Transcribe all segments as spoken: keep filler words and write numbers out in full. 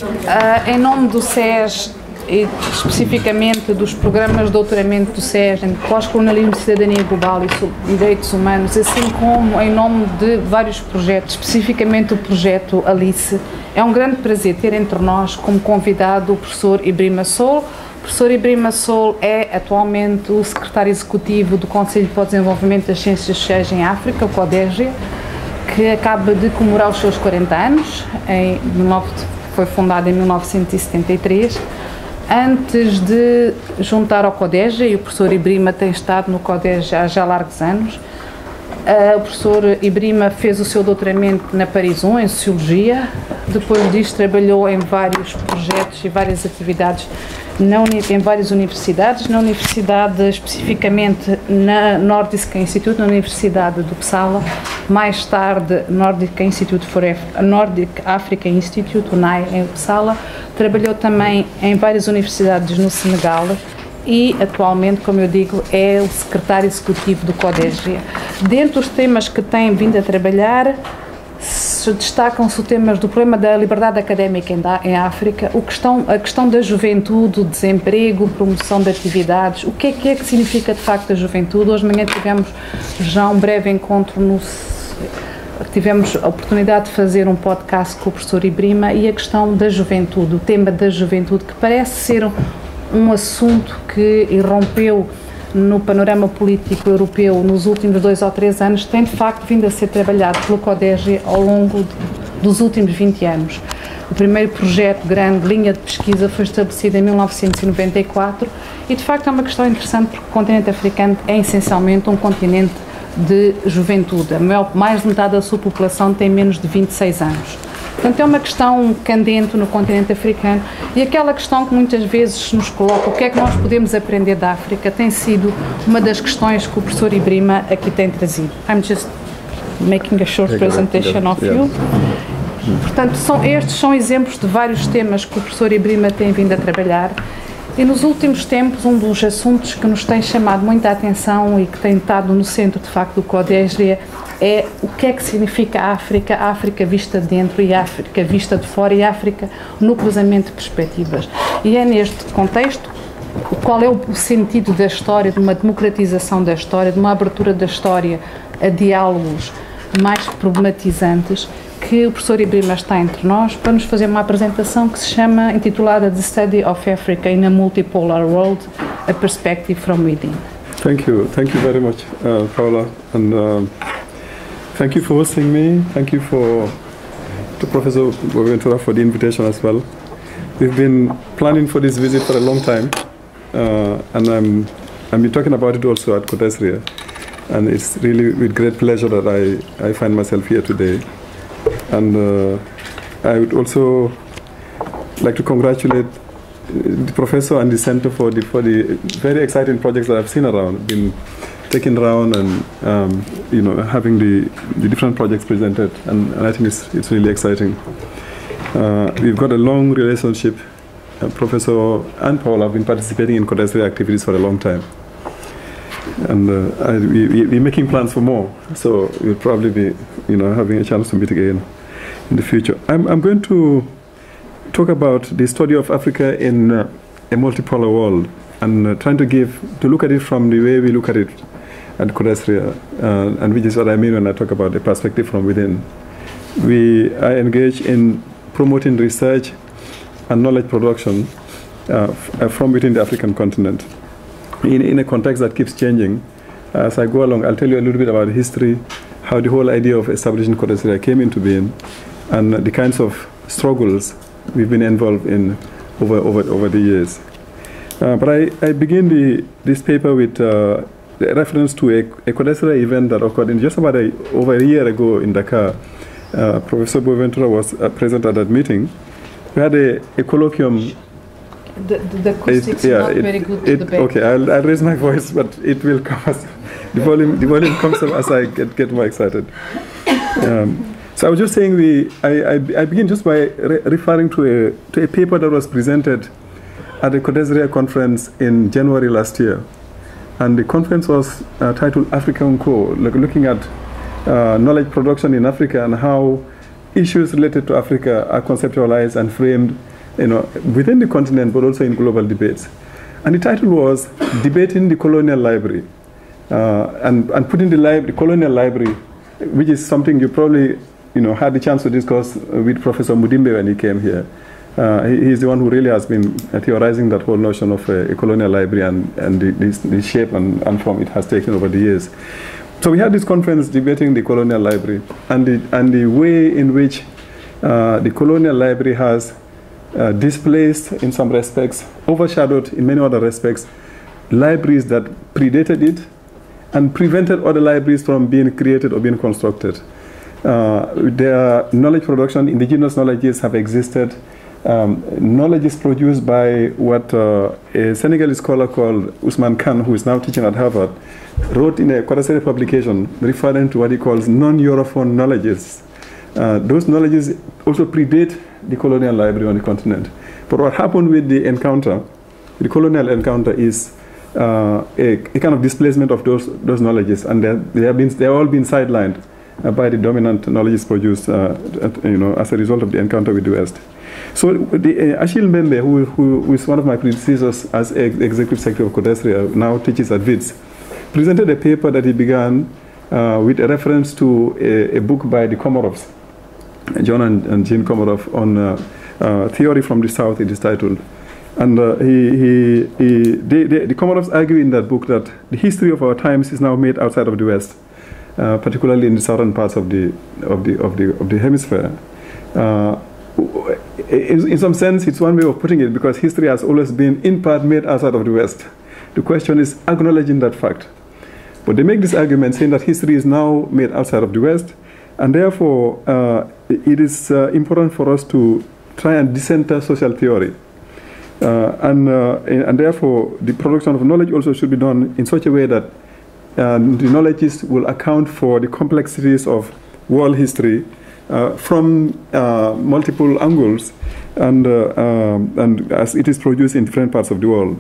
Uh, em nome do S E S e especificamente dos programas de doutoramento do S E S em pós-colonialismo, cidadania global e direitos humanos, assim como em nome de vários projetos, especificamente o projeto Alice, é um grande prazer ter entre nós como convidado o professor Ibrahima Sow. O professor Ibrahima Sow é atualmente o secretário executivo do Conselho para o Desenvolvimento das Ciências Sociais em África, o CODEGIA, que acaba de comemorar os seus quarenta anos, em, foi fundado em mil novecentos e setenta e três. Antes de juntar ao CODEGIA, e o professor Ibrahima tem estado no CODEGIA há já largos anos, uh, o professor Ibrahima fez o seu doutoramento na Paris um, em Sociologia. Depois disto trabalhou em vários projetos e várias atividades na uni em várias universidades, na universidade, especificamente na Nordisk Institute, na Universidade do Uppsala, mais tarde Nordic Institute for Af Nordic Africa Institute, o N A I, em Uppsala. Trabalhou também em várias universidades no Senegal e atualmente, como eu digo, é o secretário executivo do CODEGIA. Dentre os temas que tem vindo a trabalhar, destacam-se os temas do problema da liberdade académica em África, o questão, a questão da juventude, o desemprego, promoção de atividades, o que é que é que significa de facto a juventude. Hoje de manhã tivemos já um breve encontro, no, tivemos a oportunidade de fazer um podcast com o professor Ibrahima e a questão da juventude, o tema da juventude, que parece ser um, um assunto que irrompeu no panorama político europeu nos últimos dois ou três anos, tem de facto vindo a ser trabalhado pelo CODEGIA ao longo de, dos últimos vinte anos. O primeiro projeto grande, linha de pesquisa, foi estabelecido em mil novecentos e noventa e quatro e de facto é uma questão interessante porque o continente africano é essencialmente um continente de juventude. A maior, mais de metade da sua população tem menos de vinte e seis anos. Portanto, é uma questão candente no continente africano e aquela questão que muitas vezes nos coloca, o que é que nós podemos aprender da África, tem sido uma das questões que o professor Ibrahima aqui tem trazido. I'm just making a short presentation of you. Portanto, são, estes são exemplos de vários temas que o professor Ibrahima tem vindo a trabalhar e nos últimos tempos um dos assuntos que nos tem chamado muita atenção e que tem estado no centro de facto do CODEGIA é o que é que significa a África, a África vista de dentro e a África vista de fora e a África no cruzamento de perspectivas. E é neste contexto qual é o sentido da história, de uma democratização da história, de uma abertura da história a diálogos mais problematizantes, que o professor Ibrahima está entre nós para nos fazer uma apresentação que se chama, intitulada The Study of Africa in a Multipolar World, A Perspective from Within. Thank you. Thank you very much, uh, Paula. And uh, thank you for hosting me. Thank you for to Professor Boaventura for the invitation as well. We've been planning for this visit for a long time, uh, and I'm I've been talking about it also at CODEGIA, and it's really with great pleasure that I, I find myself here today. And uh, I would also like to congratulate the professor and the center for the for the very exciting projects that I've seen around, been taken around, and um, you know, having the, the different projects presented, and, and I think it's it's really exciting. Uh, we've got a long relationship. Uh, Professor and Paul have been participating in CODEGIA activities for a long time, and uh, I, we, we're making plans for more. So we'll probably be, you know, having a chance to meet again in the future. I'm I'm going to talk about the study of Africa in uh, a multipolar world, and uh, trying to give to look at it from the way we look at it at CODEGIA, uh, and which is what I mean when I talk about the perspective from within. We are engaged in promoting research and knowledge production uh, f from within the African continent in, in a context that keeps changing. As I go along, I'll tell you a little bit about the history, how the whole idea of establishing CODEGIA came into being, and the kinds of struggles we've been involved in over over, over the years. Uh, but I, I begin the, this paper with uh, a reference to a, a CODEGIA event that occurred in just about a, over a year ago in Dakar. Uh, Professor Boaventura was uh, present at that meeting. We had a, a colloquium. The, the acoustics it, yeah, are not it, very good it, to the back. Okay, I'll, I'll raise my voice, but it will come as the volume. The volume comes up as I get, get more excited. Um, so I was just saying, we, I, I, I begin just by re referring to a to a paper that was presented at the CODEGIA conference in January last year, and the conference was uh, titled Africa Unco, like looking at uh, knowledge production in Africa and how issues related to Africa are conceptualized and framed you know, within the continent, but also in global debates. And the title was Debating the Colonial Library, uh, and, and putting the, li the colonial library, which is something you probably you know, had the chance to discuss with Professor Mudimbe when he came here. Uh, he, he's the one who really has been theorizing that whole notion of a, a colonial library and, and the, the, the shape and, and form it has taken over the years. So we had this conference debating the colonial library and the, and the way in which uh, the colonial library has uh, displaced, in some respects, overshadowed in many other respects, libraries that predated it and prevented other libraries from being created or being constructed. Uh, their knowledge production, indigenous knowledges have existed. Um, knowledge is produced by what uh, a Senegalese scholar called Usman Khan, who is now teaching at Harvard, wrote in a Kodasere publication referring to what he calls non-Europhone knowledges. Uh, those knowledges also predate the colonial library on the continent. But what happened with the encounter, the colonial encounter, is uh, a, a kind of displacement of those, those knowledges, and they have been, they have all been sidelined uh, by the dominant knowledges produced uh, at, you know, as a result of the encounter with the West. So the, uh, Achille Mbembe, who, who is one of my predecessors as ex executive secretary of Kodasere, now teaches at Wits, presented a paper that he began uh, with a reference to a, a book by the Komarovs, John and, and Jean Komarov, on uh, uh, Theory from the South, it is titled. And uh, he, he, he, they, they, the Komarovs argue in that book that the history of our times is now made outside of the West, uh, particularly in the southern parts of the, of the, of the, of the hemisphere. Uh, in, in some sense, it's one way of putting it, because history has always been, in part, made outside of the West. The question is acknowledging that fact. But they make this argument saying that history is now made outside of the West, and therefore uh, it is uh, important for us to try and decenter social theory. Uh, and, uh, and therefore, the production of knowledge also should be done in such a way that uh, the knowledges will account for the complexities of world history uh, from uh, multiple angles, and, uh, um, and as it is produced in different parts of the world.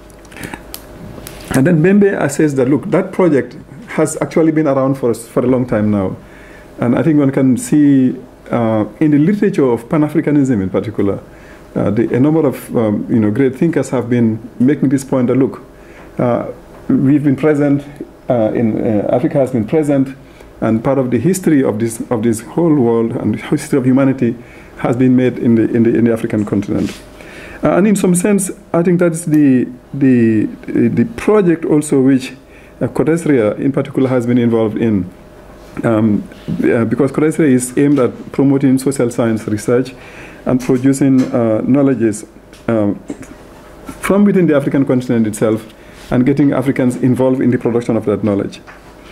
And then Mbembe assessed that, look, that project has actually been around for us for a long time now. And I think one can see uh, in the literature of Pan-Africanism in particular, uh, the, a number of um, you know, great thinkers have been making this point that, look, uh, we've been present, uh, in uh, Africa has been present, and part of the history of this, of this whole world and the history of humanity has been made in the, in the, in the African continent. Uh, and in some sense, I think that's the, the, the project also which uh, Kodasere in particular has been involved in. Um, uh, because Kodasere is aimed at promoting social science research and producing uh, knowledges um, from within the African continent itself, and getting Africans involved in the production of that knowledge.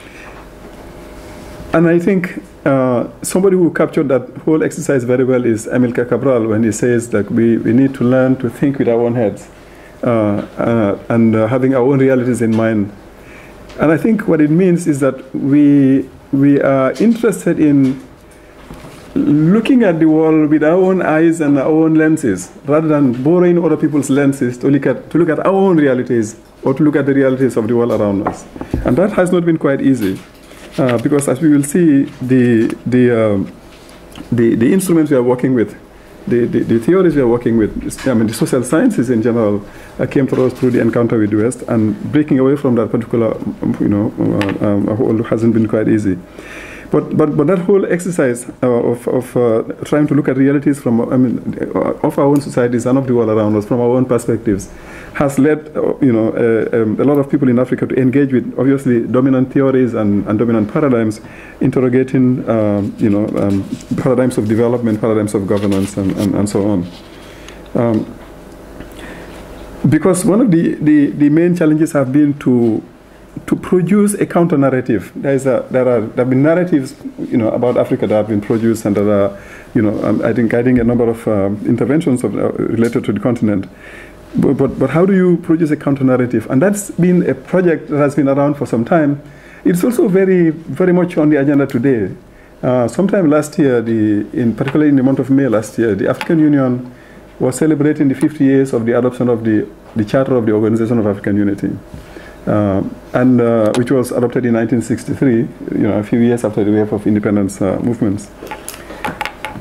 And I think uh, somebody who captured that whole exercise very well is Amilcar Cabral, when he says that we, we need to learn to think with our own heads uh, uh, and uh, having our own realities in mind. And I think what it means is that we, we are interested in looking at the world with our own eyes and our own lenses, rather than borrowing other people's lenses to look at, to look at our own realities or to look at the realities of the world around us. And that has not been quite easy. Uh, because as we will see, the, the, um, the, the instruments we are working with, the, the, the theories we are working with, I mean the social sciences in general, uh, came to us through the encounter with the West, and breaking away from that particular, you know, uh, um, whole hasn't been quite easy. But, but, but that whole exercise uh, of, of uh, trying to look at realities from, I mean, of our own societies and of the world around us from our own perspectives has led, uh, you know, uh, um, a lot of people in Africa to engage with, obviously, dominant theories and, and dominant paradigms, interrogating, um, you know, um, paradigms of development, paradigms of governance, and, and, and so on. Um, because one of the, the, the main challenges have been to to produce a counter-narrative. There, is a, there, are, there have been narratives, you know, about Africa that have been produced, and that are, you know, um, I think guiding a number of um, interventions of, uh, related to the continent. But, but, but how do you produce a counter-narrative? And that's been a project that has been around for some time. It's also very, very much on the agenda today. Uh, sometime last year, the, in particularly in the month of May last year, the African Union was celebrating the fifty years of the adoption of the, the Charter of the Organization of African Unity. Uh, and uh, which was adopted in nineteen sixty-three, you know, a few years after the wave of independence uh, movements.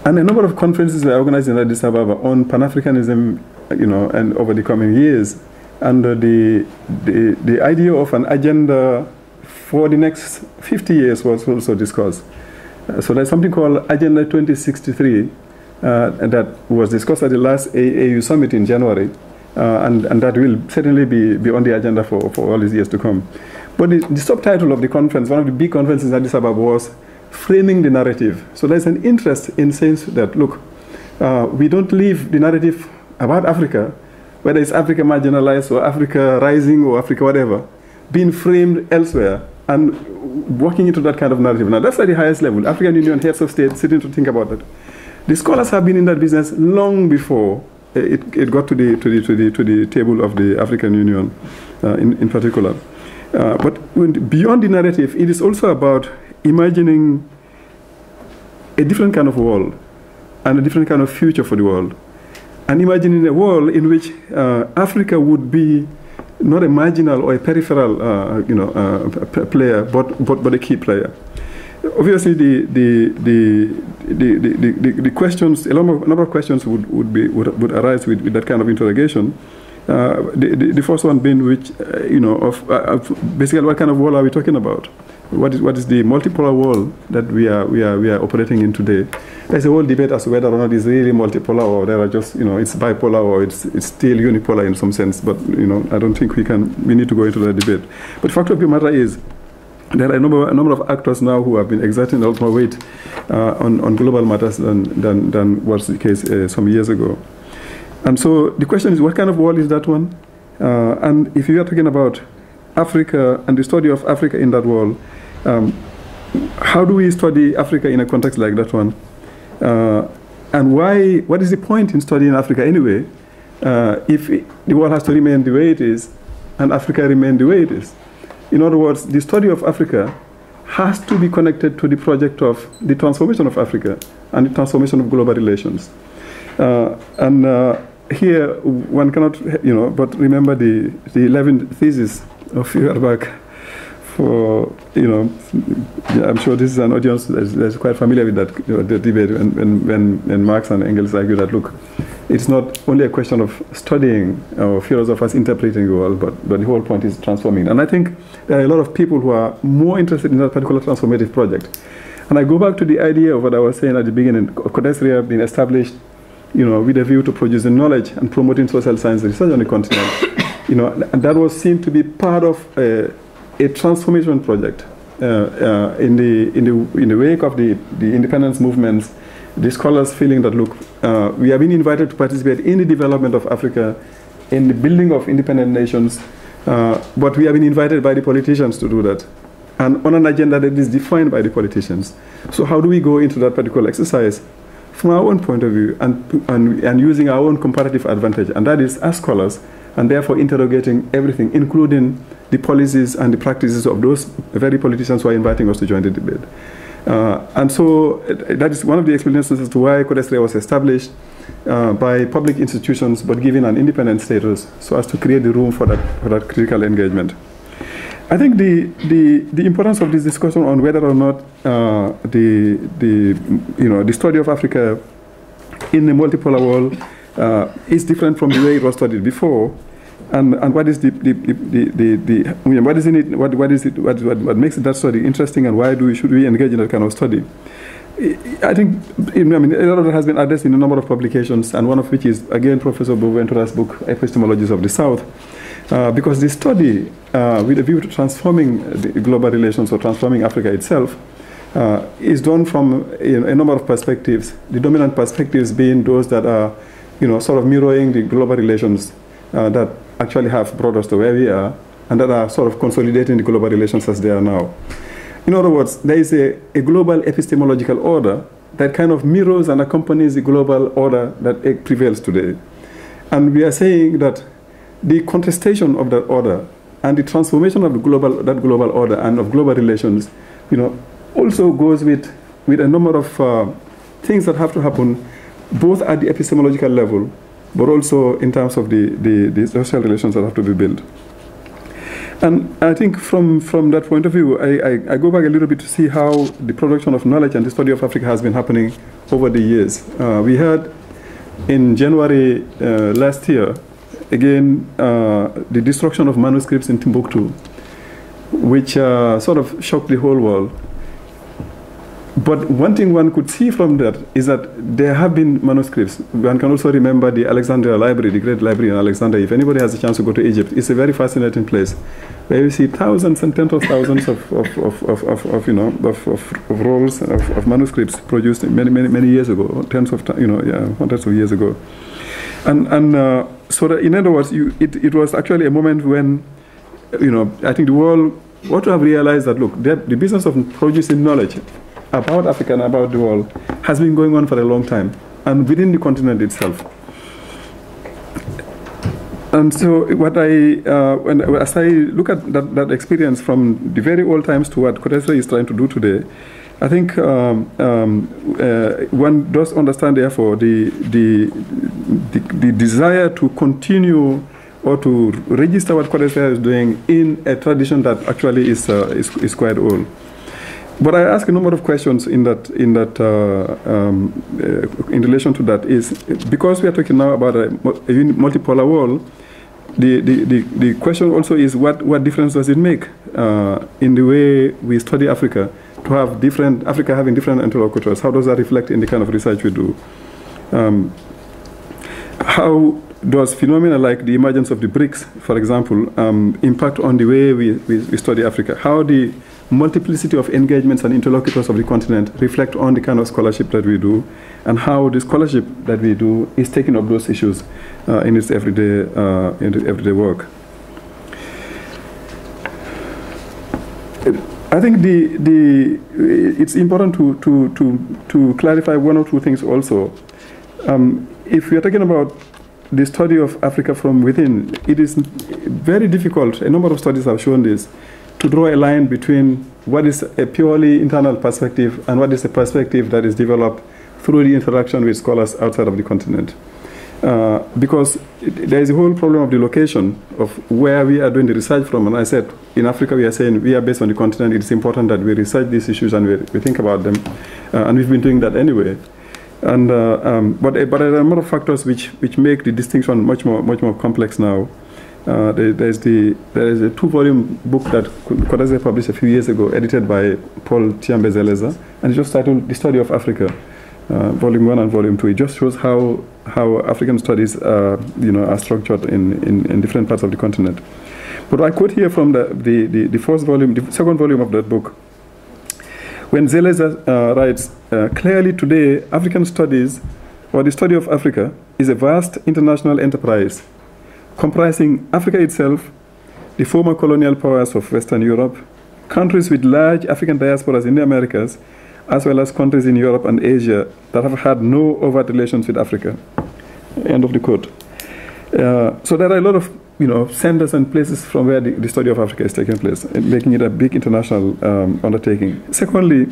And a number of conferences were organized in Addis Ababa on Pan-Africanism, you know, and over the coming years. And uh, the, the, the idea of an agenda for the next fifty years was also discussed. Uh, so there's something called Agenda twenty sixty-three uh, that was discussed at the last A A U summit in January. Uh, and, and that will certainly be, be on the agenda for, for all these years to come. But the, the subtitle of the conference, one of the big conferences in Addis Ababa, was Framing the Narrative. So there's an interest in saying that, look, uh, we don't leave the narrative about Africa, whether it's Africa marginalized or Africa rising or Africa whatever, being framed elsewhere and working into that kind of narrative. Now that's at the highest level. African Union heads of state sitting to think about that. The scholars have been in that business long before It, it got to the, to, the, to, the, to the table of the African Union uh, in, in particular. Uh, but when, beyond the narrative, it is also about imagining a different kind of world and a different kind of future for the world. And imagining a world in which uh, Africa would be not a marginal or a peripheral uh, you know, uh, player, but, but, but a key player. Obviously, the the the the, the, the, the questions, a number of, a number of questions would would be would, would arise with, with that kind of interrogation. Uh, the, the the first one being which uh, you know of, uh, of basically what kind of world are we talking about? What is what is the multipolar world that we are we are we are operating in today? There's a whole debate as to whether or not it's really multipolar or there are just you know it's bipolar or it's it's still unipolar in some sense. But you know I don't think we can we need to go into that debate. But the fact of the matter is, there are a number, a number of actors now who have been exerting a lot more weight uh, on, on global matters than, than, than was the case uh, some years ago. And so the question is, what kind of world is that one? Uh, and if you are talking about Africa and the study of Africa in that world, um, how do we study Africa in a context like that one? Uh, and why? What is the point in studying Africa anyway, uh, if it, the world has to remain the way it is and Africa remain the way it is? In other words, the study of Africa has to be connected to the project of the transformation of Africa and the transformation of global relations. Uh, and uh, here, one cannot, you know, but remember the, the eleventh thesis of Feuerbach for, you know, I'm sure this is an audience that's, that's quite familiar with that you know, the debate when, when, when, when Marx and Engels argue that, look, it's not only a question of studying or philosophers interpreting the world, but, but the whole point is transforming. And I think there are a lot of people who are more interested in that particular transformative project. And I go back to the idea of what I was saying at the beginning, CODESRIA being established, you know, with a view to producing knowledge and promoting social science research on the continent. You know, and that was seen to be part of a, a transformation project uh, uh, in the in the in the wake of the the independence movements. The scholars feeling that, look, uh, we have been invited to participate in the development of Africa, in the building of independent nations, uh, but we have been invited by the politicians to do that, and on an agenda that is defined by the politicians. So how do we go into that particular exercise from our own point of view and, and, and using our own comparative advantage, and that is as scholars, and therefore interrogating everything, including the policies and the practices of those very politicians who are inviting us to join the debate. Uh, and so uh, that is one of the explanations as to why CODESRIA was established uh, by public institutions, but given an independent status, so as to create the room for that, for that critical engagement. I think the, the, the importance of this discussion on whether or not uh, the, the, you know, the study of Africa in the multipolar world uh, is different from the way it was studied before. And, and what is the, the, the, the, the I mean, what is in it, what, what is it, what, what, what makes that study interesting, and why do we, should we engage in that kind of study? I think, I mean, a lot of it has been addressed in a number of publications, and one of which is, again, Professor Boventura's book, Epistemologies of the South, uh, because the study, uh, with a view to transforming the global relations or transforming Africa itself, uh, is done from a, a number of perspectives, the dominant perspectives being those that are, you know, sort of mirroring the global relations uh, that actually have brought us to where we are, and that are sort of consolidating the global relations as they are now. In other words, there is a, a global epistemological order that kind of mirrors and accompanies the global order that prevails today. And we are saying that the contestation of that order and the transformation of the global, that global order and of global relations, you know, also goes with, with a number of uh, things that have to happen both at the epistemological level, but also in terms of the, the, the social relations that have to be built. And I think from, from that point of view, I, I, I go back a little bit to see how the production of knowledge and the study of Africa has been happening over the years. Uh, we had in January uh, last year, again, uh, the destruction of manuscripts in Timbuktu, which uh, sort of shocked the whole world. But one thing one could see from that is that there have been manuscripts. One can also remember the Alexandria Library, the great library in Alexandria. If anybody has a chance to go to Egypt, it's a very fascinating place where you see thousands and tens of thousands of, of, of, of, of, of you know, of, of, of rolls, of, of manuscripts produced many, many, many years ago, tens of, you know, yeah, hundreds of years ago. And, and uh, so that in other words, you, it, it was actually a moment when, you know, I think the world ought to have realized that, look, the, the business of producing knowledge about Africa and about the world has been going on for a long time, and within the continent itself. And so what I, uh, when, as I look at that, that experience from the very old times to what Kodesre is trying to do today, I think um, um, uh, one does understand, therefore, the, the, the, the desire to continue or to register what Kodesre is doing in a tradition that actually is, uh, is, is quite old. But I ask a number of questions in that, in that, uh, um, uh, in relation to that is, because we are talking now about a, a multipolar world, the, the, the, the question also is what, what difference does it make uh, in the way we study Africa, to have different, Africa having different interlocutors? How does that reflect in the kind of research we do? Um, how does phenomena like the emergence of the BRICS, for example, um, impact on the way we, we, we study Africa? How the multiplicity of engagements and interlocutors of the continent reflect on the kind of scholarship that we do, and how the scholarship that we do is taking up those issues uh, in its everyday, uh, in its everyday work. I think the, the, it's important to, to, to, to clarify one or two things also. Um, if we are talking about the study of Africa from within, it is very difficult, a number of studies have shown this, to draw a line between what is a purely internal perspective and what is a perspective that is developed through the interaction with scholars outside of the continent. Uh, because it, there is a whole problem of the location of where we are doing the research from. And I said, in Africa, we are saying we are based on the continent. It's important that we research these issues and we, we think about them. Uh, and we've been doing that anyway. And, uh, um, but, but there are a number of factors which, which make the distinction much more, much more complex now. Uh, there, there's the, there is a two-volume book that Kodesre published a few years ago, edited by Paul Tiambe-Zeleza, and it just titled The Study of Africa, uh, Volume one and Volume two. It just shows how, how African studies uh, you know, are structured in, in, in different parts of the continent. But I quote here from the, the, the, the first volume, the second volume of that book, when Zeleza uh, writes, uh, clearly today, African studies, or the study of Africa, is a vast international enterprise comprising Africa itself, the former colonial powers of Western Europe, countries with large African diasporas in the Americas, as well as countries in Europe and Asia that have had no overt relations with Africa. End of the quote. Uh, so there are a lot of you know, centers and places from where the, the study of Africa is taking place, making it a big international um, undertaking. Secondly,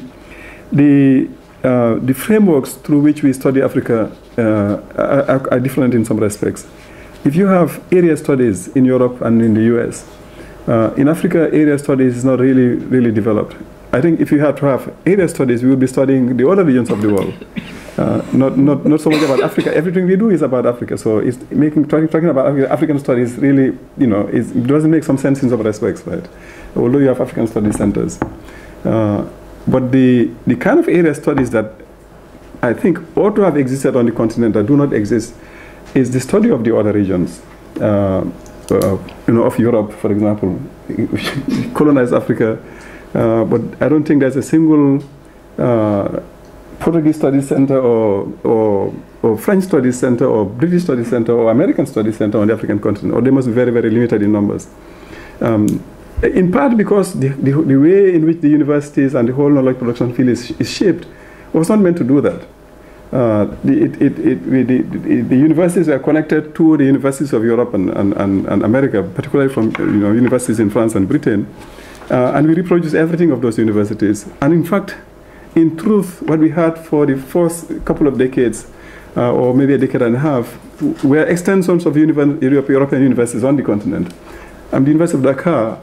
the, uh, the frameworks through which we study Africa uh, are, are different in some respects. If you have area studies in Europe and in the U S, uh, in Africa, area studies is not really, really developed. I think if you had to have area studies, we would be studying the other regions of the world. Uh, not, not, not so much about Africa. Everything we do is about Africa. So it's making, talking, talking about African studies really, you know, is, it doesn't make some sense in some respects, right? Although you have African study centers. Uh, but the, the kind of area studies that I think ought to have existed on the continent that do not exist is the study of the other regions, uh, uh, you know, of Europe, for example, colonized Africa, uh, but I don't think there's a single uh, Portuguese Studies Center or, or, or French Studies Center or British Studies Center or American Studies Center on the African continent, or they must be very, very limited in numbers. Um, in part because the, the, the way in which the universities and the whole knowledge production field is, is shaped was not meant to do that. Uh, the, it, it, it, the, the, the universities are connected to the universities of Europe and, and, and, and America, particularly from you know, universities in France and Britain. Uh, and we reproduce everything of those universities. And in fact, in truth, what we had for the first couple of decades, uh, or maybe a decade and a half, were extensions of European universities on the continent. And the University of Dakar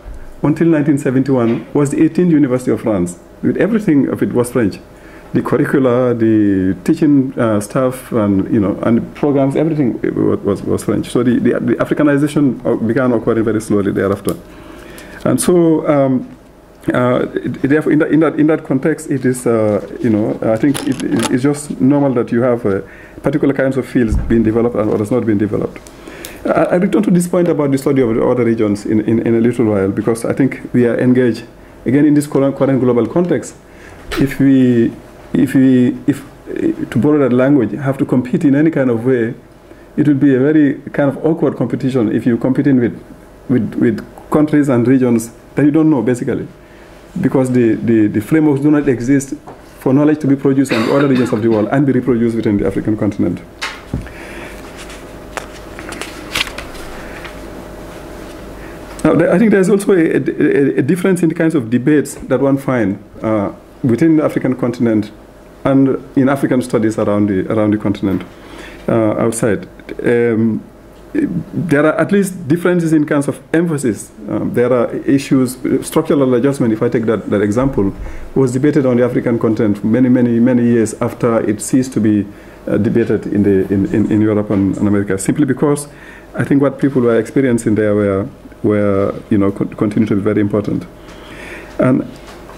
until nineteen seventy-one, was the eighteenth University of France. With everything of it was French. The curricula, the teaching uh, staff, and you know, and the programs, everything was, was French. So the, the, the Africanization began occurring very slowly thereafter. And so, um, uh, therefore, in that, in, that, in that context, it is, uh, you know, I think it, it's just normal that you have uh, particular kinds of fields being developed and others not being developed. I, I return to this point about the study of the other regions in, in, in a little while, because I think we are engaged, again, in this current, current global context. If we If we, if, to borrow that language, have to compete in any kind of way, it would be a very kind of awkward competition if you're competing with, with, with countries and regions that you don't know, basically. Because the, the, the frameworks do not exist for knowledge to be produced in other regions of the world and be reproduced within the African continent. Now, I think there's also a, a, a difference in the kinds of debates that one finds uh, within the African continent and in African studies around the, around the continent, uh, outside. Um, there are at least differences in terms of emphasis. Um, there are issues, structural adjustment, if I take that, that example, was debated on the African continent many, many, many years after it ceased to be uh, debated in, the, in, in, in Europe and, and America, simply because I think what people were experiencing there were, were you know, co continue to be very important. And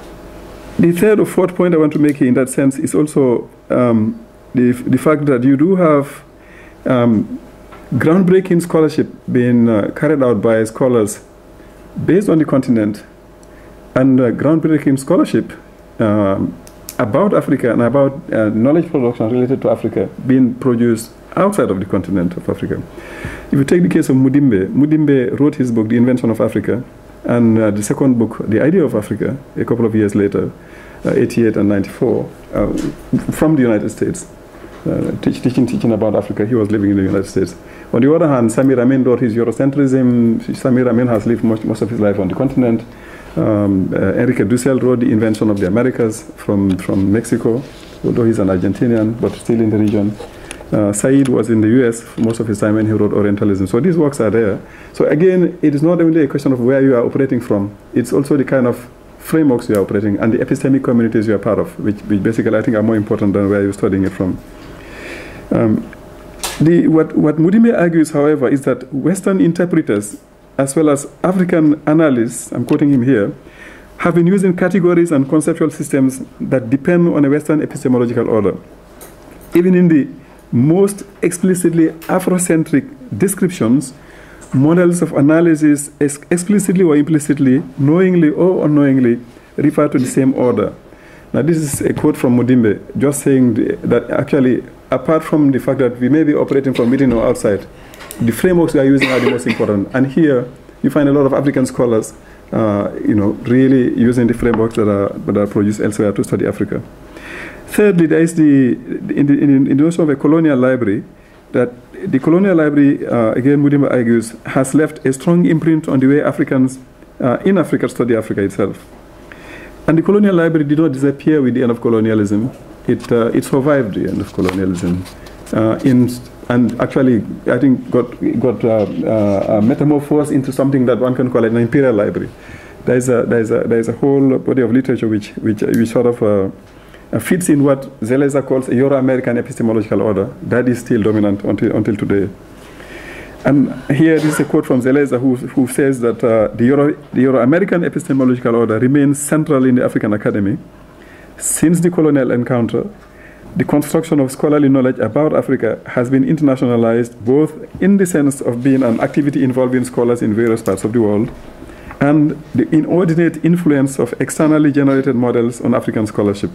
the third or fourth point I want to make in that sense is also um, the, the fact that you do have um, groundbreaking scholarship being uh, carried out by scholars based on the continent, and uh, groundbreaking scholarship um, about Africa and about uh, knowledge production related to Africa being produced outside of the continent of Africa. If you take the case of Mudimbe, Mudimbe wrote his book, The Invention of Africa, and uh, the second book, The Idea of Africa, a couple of years later, uh, eighty-eight and ninety-four, uh, from the United States, uh, teach, teaching, teaching about Africa. He was living in the United States. On the other hand, Samir Amin wrote his Eurocentrism. Samir Amin has lived most, most of his life on the continent. Um, uh, Enrique Dussel wrote The Invention of the Americas from, from Mexico, although he's an Argentinian, but still in the region. Uh, Said was in the U S for most of his time when he wrote Orientalism. So these works are there. So again, it is not only a question of where you are operating from, it's also the kind of frameworks you are operating and the epistemic communities you are part of, which, which basically I think are more important than where you're studying it from. Um, the, what, what Mudimbe argues, however, is that Western interpreters, as well as African analysts, I'm quoting him here, have been using categories and conceptual systems that depend on a Western epistemological order. Even in the most explicitly Afrocentric descriptions, models of analysis ex explicitly or implicitly, knowingly or unknowingly, refer to the same order. Now, this is a quote from Mudimbe, just saying the, that actually, apart from the fact that we may be operating from within or outside, the frameworks we are using are the most important. And here, you find a lot of African scholars, uh, you know, really using the frameworks that are, that are produced elsewhere to study Africa. Thirdly, there is the, in the, in the notion of a colonial library, that the colonial library, uh, again, Mudimbe argues, has left a strong imprint on the way Africans uh, in Africa study Africa itself. And the colonial library did not disappear with the end of colonialism. It, uh, it survived the end of colonialism. Uh, in, and actually, I think, got, got uh, uh, metamorphosed into something that one can call an imperial library. There is a, there is a, there is a whole body of literature which, which, which sort of uh, Uh, fits in what Zeleza calls a Euro-American epistemological order. That is still dominant until, until today. And here this is a quote from Zeleza who, who says that uh, the, Euro, the Euro-American epistemological order remains central in the African academy. Since the colonial encounter, the construction of scholarly knowledge about Africa has been internationalized, both in the sense of being an activity involving scholars in various parts of the world, and the inordinate influence of externally generated models on African scholarship.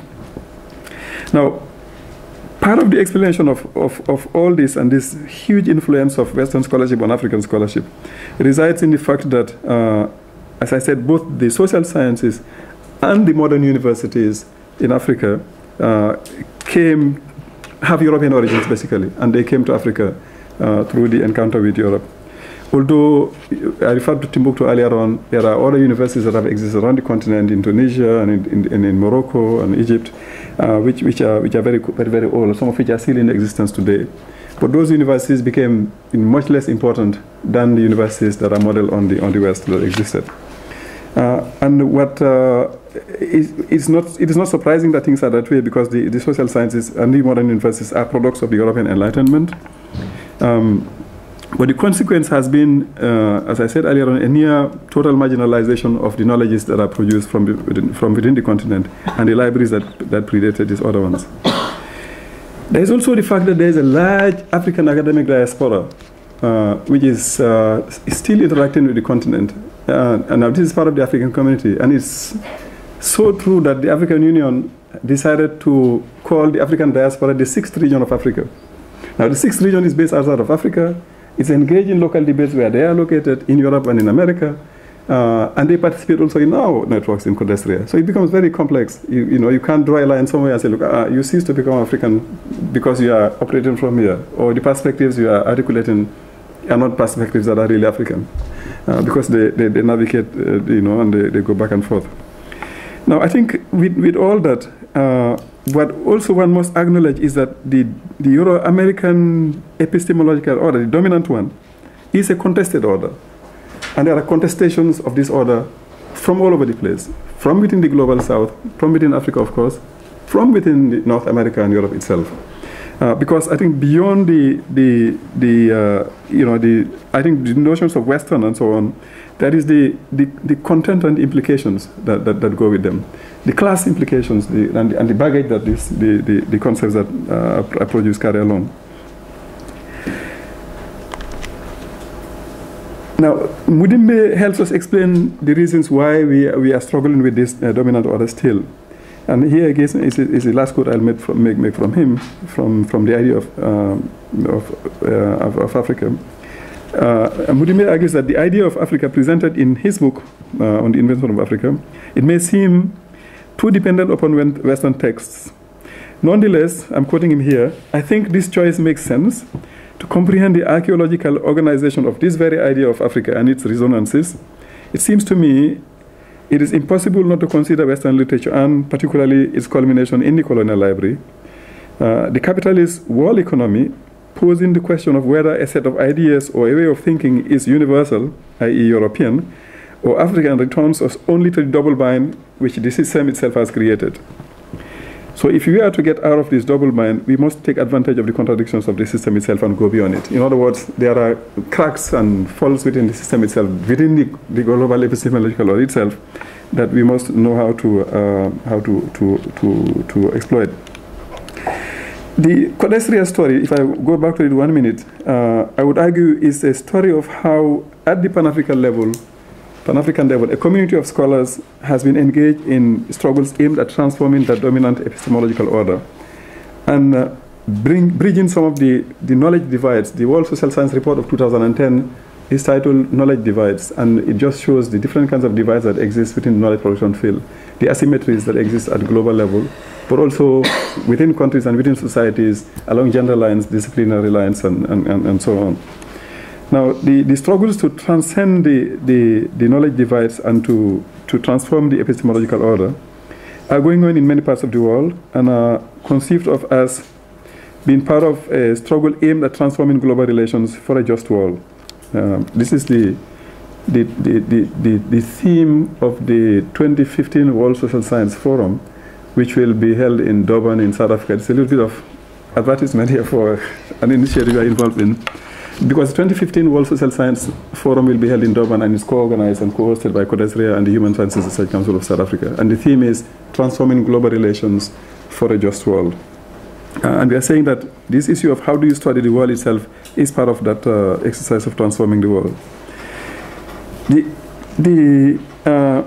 Now, part of the explanation of, of, of all this and this huge influence of Western scholarship on African scholarship resides in the fact that, uh, as I said, both the social sciences and the modern universities in Africa uh, came, have European origins basically, and they came to Africa uh, through the encounter with Europe. Although I referred to Timbuktu earlier on, there are other universities that have existed around the continent, in Tunisia and in, in, in Morocco and Egypt, uh, which, which are, which are very, very, very old, some of which are still in existence today. But those universities became much less important than the universities that are modeled on the, on the West that existed. Uh, and what uh, is, is not, it is not surprising that things are that way, because the, the social sciences and the modern universities are products of the European Enlightenment. Um, but the consequence has been, uh, as I said earlier on, a near total marginalization of the knowledges that are produced from, the, within, from within the continent and the libraries that, that predated these other ones. There is also the fact that there is a large African academic diaspora, uh, which is uh, still interacting with the continent. Uh, and now this is part of the African community, and it's so true that the African Union decided to call the African diaspora the sixth region of Africa. Now the sixth region is based outside of Africa. It's engaged in local debates where they are located in Europe and in America, uh, and they participate also in our networks in Codestria. So it becomes very complex. You, you know, you can't draw a line somewhere and say, look, uh, you cease to become African because you are operating from here, or the perspectives you are articulating are not perspectives that are really African. Uh, because they, they, they navigate, uh, you know, and they, they go back and forth. Now, I think with, with all that, uh, what also one must acknowledge is that the, the Euro-American epistemological order, the dominant one, is a contested order. And there are contestations of this order from all over the place, from within the global south, from within Africa, of course, from within the North America and Europe itself. Uh, because I think beyond the, the, the uh, you know, the, I think the notions of Western and so on, that is the, the, the content and implications that, that, that go with them. The class implications the, and, the, and the baggage that this, the, the, the concepts that uh, are produced carry along. Now, Mudimbe helps us explain the reasons why we, we are struggling with this uh, dominant order still. And here again is, is the last quote I'll make from, make, make from him, from, from the idea of, um, of, uh, of, of Africa. Uh, Mudimbe argues that the idea of Africa presented in his book uh, on the invention of Africa, it may seem too dependent upon Western texts. Nonetheless, I'm quoting him here, I think this choice makes sense to comprehend the archaeological organization of this very idea of Africa and its resonances. It seems to me it is impossible not to consider Western literature, and particularly its culmination in the colonial library, uh, the capitalist world economy, posing the question of whether a set of ideas or a way of thinking is universal, that is European, or African, returns us only to the double bind which the system itself has created. So if we are to get out of this double bind, we must take advantage of the contradictions of the system itself and go beyond it. In other words, there are cracks and faults within the system itself, within the, the global epistemological order itself, that we must know how to, uh, how to, to, to, to exploit. The Codestria story, if I go back to it one minute, uh, I would argue is a story of how, at the Pan-African level, Pan-African level, a community of scholars has been engaged in struggles aimed at transforming that dominant epistemological order and uh, bring, bridging some of the, the knowledge divides. The World Social Science Report of two thousand ten is titled Knowledge Divides, and it just shows the different kinds of divides that exist within the knowledge production field, the asymmetries that exist at global level, but also within countries and within societies along gender lines, disciplinary lines, and, and, and, and so on. Now, the, the struggles to transcend the, the, the knowledge divides and to, to transform the epistemological order are going on in many parts of the world and are conceived of as being part of a struggle aimed at transforming global relations for a just world. Um, this is the, the, the, the, the, the theme of the twenty fifteen World Social Science Forum, which will be held in Durban in South Africa. It's a little bit of advertisement here for an initiative we are involved in. Because the twenty fifteen World Social Science Forum will be held in Durban and is co-organized and co-hosted by Codestria and the Human Sciences Research Council of South Africa. And the theme is transforming global relations for a just world. Uh, and we are saying that this issue of how do you study the world itself is part of that uh, exercise of transforming the world. The, the, uh,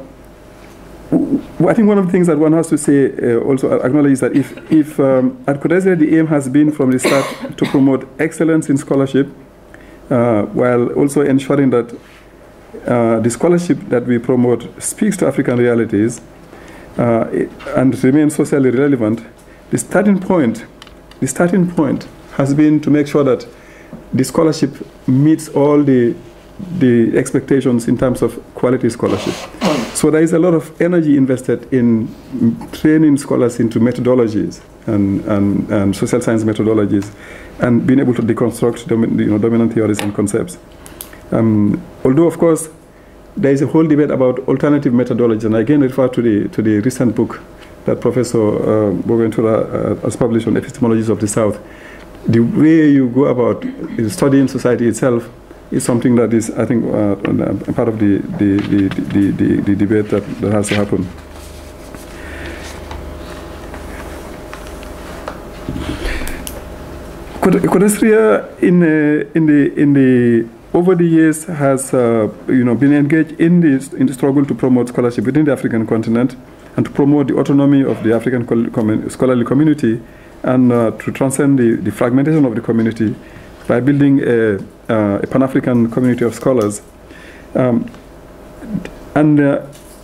I think one of the things that one has to say, uh, also acknowledge, is that if, if um, at Codestria the aim has been from the start to promote excellence in scholarship, uh, while also ensuring that uh, the scholarship that we promote speaks to African realities uh, and remains socially relevant, the starting point, the starting point has been to make sure that the scholarship meets all the the expectations in terms of quality scholarship. So there is a lot of energy invested in training scholars into methodologies and, and, and social science methodologies and being able to deconstruct domi you know, dominant theories and concepts. Um, although, of course, there is a whole debate about alternative methodologies, and I again refer to the, to the recent book that Professor uh, Boaventura uh, has published on epistemologies of the South. The way you go about studying society itself is something that is, I think, uh, part of the, the, the, the, the, the debate that, that has to happen. CODESRIA in, uh, in, the, in the, over the years has uh, you know, been engaged in, this, in the struggle to promote scholarship within the African continent and to promote the autonomy of the African scholarly community and uh, to transcend the, the fragmentation of the community by building a, uh, a Pan-African community of scholars. Um, and uh,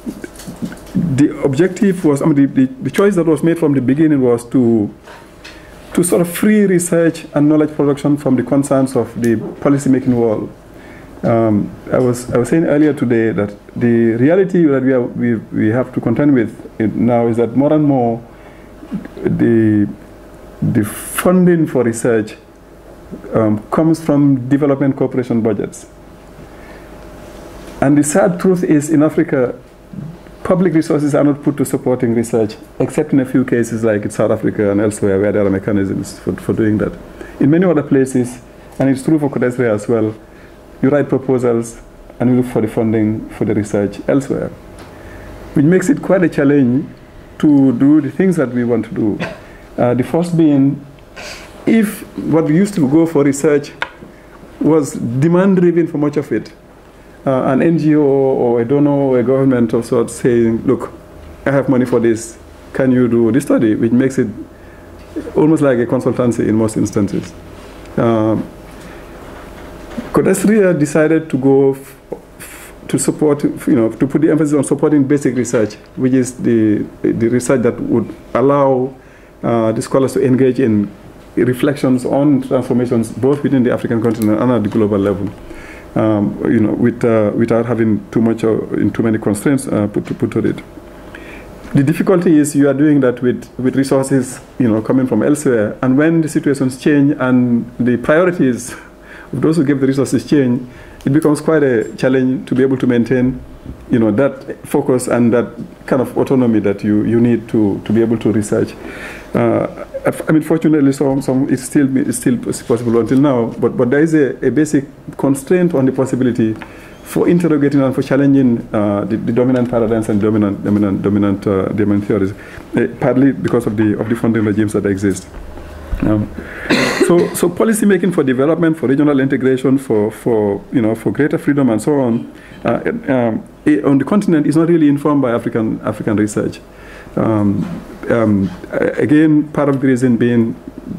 the objective was, I mean, the, the, the choice that was made from the beginning was to, to sort of free research and knowledge production from the concerns of the policy-making world. Um, I was I was saying earlier today that the reality that we, are, we, we have to contend with now is that more and more the, the funding for research um, comes from development cooperation budgets. And the sad truth is, in Africa, public resources are not put to supporting research, except in a few cases like in South Africa and elsewhere where there are mechanisms for, for doing that. In many other places, and it's true for CODESRIA as well, you write proposals and you look for the funding for the research elsewhere, which makes it quite a challenge to do the things that we want to do. Uh, the first being, if what we used to go for research was demand-driven for much of it, uh, an N G O or a donor or a government of sorts saying, look, I have money for this, can you do this study, which makes it almost like a consultancy in most instances. Um, CODESRIA decided to go f f to support, you know, to put the emphasis on supporting basic research, which is the, the research that would allow uh, the scholars to engage in reflections on transformations both within the African continent and at the global level, um, you know, with, uh, without having too much uh, in too many constraints uh, put, to, put to it. The difficulty is you are doing that with, with resources, you know, coming from elsewhere, and when the situations change and the priorities of those who give the resources change, it becomes quite a challenge to be able to maintain, you know, that focus and that kind of autonomy that you, you need to, to be able to research. Uh, I mean, fortunately, some, some it's still it's still possible until now, but, but there is a, a basic constraint on the possibility for interrogating and for challenging uh, the, the dominant paradigms and dominant dominant dominant uh, dominant theories, uh, partly because of the of the funding regimes that exist. Um, so, so policy making for development, for regional integration, for, for you know, for greater freedom and so on, uh, um, it, on the continent is not really informed by African African research. Um, um, again, part of the reason being,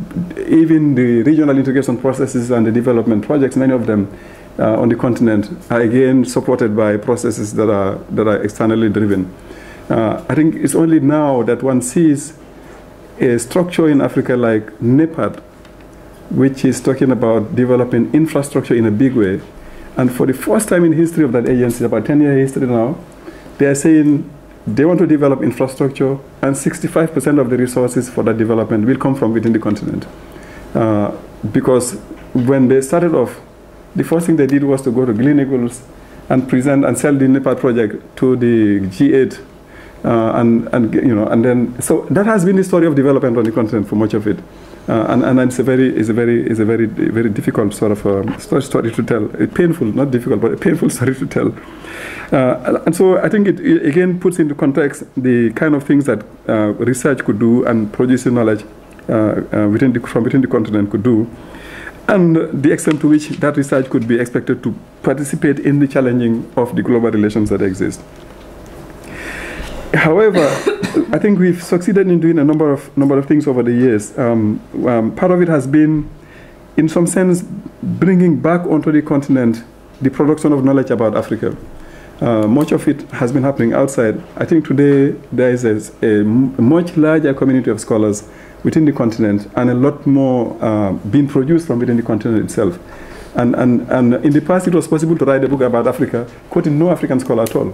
even the regional integration processes and the development projects, many of them uh, on the continent, are again supported by processes that are that are externally driven. Uh, I think it's only now that one sees a structure in Africa like NEPAD, which is talking about developing infrastructure in a big way. And for the first time in history of that agency, about ten year history now, they are saying they want to develop infrastructure, and sixty-five percent of the resources for that development will come from within the continent. Uh, because when they started off, the first thing they did was to go to Gleneagles and present and sell the NEPAD project to the G eight. Uh, and, and, you know, and then, so that has been the story of development on the continent for much of it. Uh, and, and it's a very, it's a very, it's a very, very difficult sort of uh, story, story to tell. A painful, not difficult, but a painful story to tell. Uh, and so I think it, it again puts into context the kind of things that uh, research could do and producing knowledge uh, uh, within the, from within the continent could do, and the extent to which that research could be expected to participate in the challenging of the global relations that exist. However, I think we've succeeded in doing a number of number of things over the years. Um, um, part of it has been, in some sense, bringing back onto the continent the production of knowledge about Africa. Uh, much of it has been happening outside. I think today there is a, a much larger community of scholars within the continent, and a lot more uh, being produced from within the continent itself. And, and, and in the past, it was possible to write a book about Africa quoting no African scholar at all.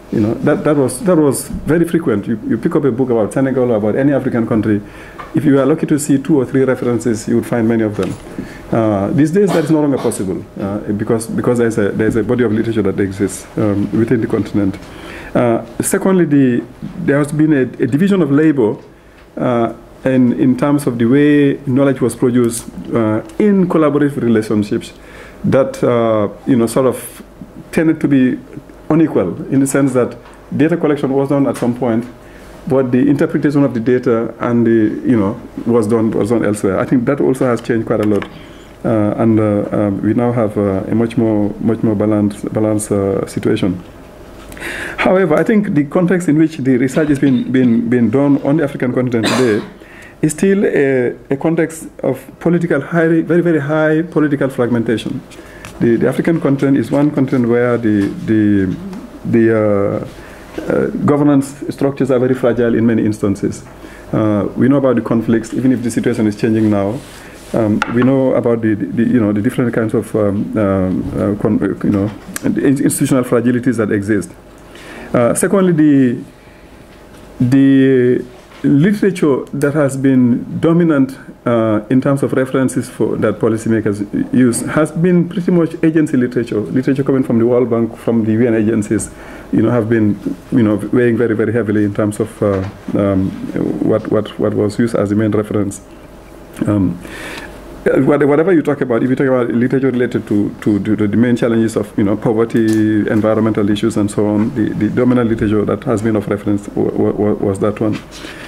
You know, that, that, was, that was very frequent. You, you pick up a book about Senegal or about any African country, if you are lucky to see two or three references, you would find many of them. Uh, these days, that is no longer possible uh, because, because there's, a, there's a body of literature that exists um, within the continent. Uh, secondly, the, there has been a, a division of labor uh, in, in terms of the way knowledge was produced uh, in collaborative relationships that uh, you know, sort of tended to be unequal, in the sense that data collection was done at some point, but the interpretation of the data and the, you know, was done was done elsewhere. I think that also has changed quite a lot, uh, and uh, um, we now have uh, a much more much more balanced balanced uh, situation. However, I think the context in which the research is being being being done on the African continent today is still a, a context of political high, very very high political fragmentation. The, the African continent is one continent where the, the, the uh, uh, governance structures are very fragile in many instances. Uh, we know about the conflicts, even if the situation is changing now. Um, we know about the, the, you know, the different kinds of um, um, uh, con you know, institutional fragilities that exist. Uh, secondly, the, the literature that has been dominant uh, in terms of references for that policymakers use has been pretty much agency literature. Literature coming from the World Bank, from the U N agencies, you know, have been, you know, weighing very, very heavily in terms of uh, um, what, what, what was used as the main reference. Um, whatever you talk about, if you talk about literature related to, to, to the main challenges of, you know, poverty, environmental issues, and so on, the, the dominant literature that has been of reference was that one.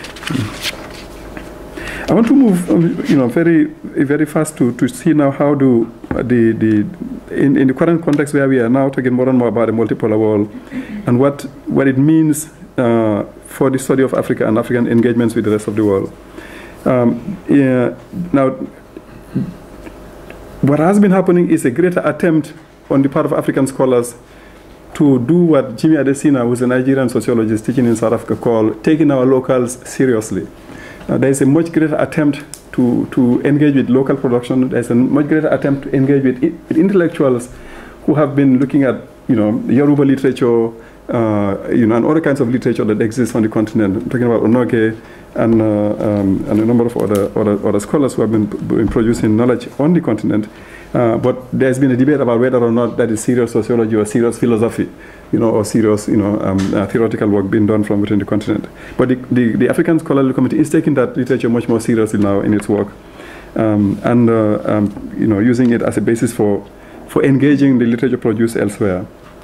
I want to move, um, you know, very, very fast to, to see now how do the, the in, in the current context where we are now talking more and more about a multipolar world and what, what it means uh, for the study of Africa and African engagements with the rest of the world. Um, yeah, now, what has been happening is a greater attempt on the part of African scholars to do what Jimmy Adesina, who is a Nigerian sociologist teaching in South Africa, called taking our locals seriously. Uh, there is a much greater attempt to, to engage with local production. There is a much greater attempt to engage with, with intellectuals who have been looking at, you know, Yoruba literature, uh, you know, and other kinds of literature that exists on the continent. I'm talking about Onoge and, uh, um, and a number of other, other, other scholars who have been, been producing knowledge on the continent. Uh, but there's been a debate about whether or not that is serious sociology or serious philosophy, you know, or serious, you know, um, uh, theoretical work being done from within the continent. But the, the, the African Scholarly Committee is taking that literature much more seriously now in its work, um, and uh, um, you know, using it as a basis for for engaging the literature produced elsewhere.